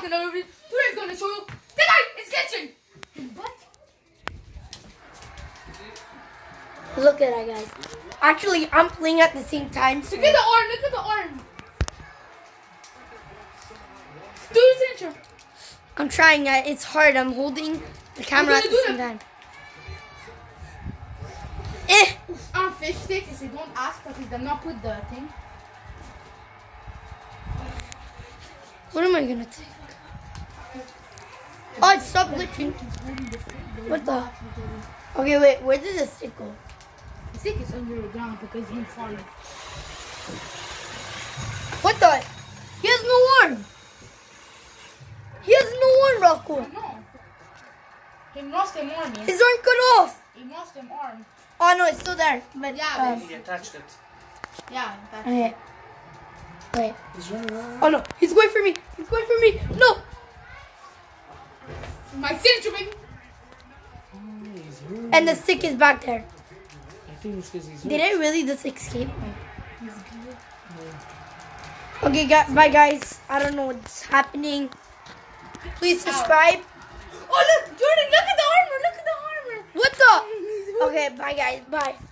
talking over it. Today's gonna show you the guy is catching. What? Look at that, guys. Actually, I'm playing at the same time. So Look at the arm. Look at the arm. Do the signature. I'm trying. It's hard. I'm holding the camera at the same time. On fish stick, if you don't ask, but he did not put the thing. What am I gonna take? Oh, it stopped glitching. What the? Okay, wait. Where did the stick go? The stick is under the ground because he's falling. What the? He has no arm. He has no arm, Rocco. No. He lost him arm. Yes. His arm cut off. He lost him arm. Oh no, it's still there. But Yeah, He attached it. Yeah, that's okay. Wait. He's running around. Oh no, he's going for me. He's going for me. No. my signature, baby. And the stick is back there. I think it's because he's Did I really just escape? Okay, bye guys. I don't know what's happening. Please subscribe. Oh look, Jordan, look at the armor. Look at the armor. What the? Okay, bye guys. Bye.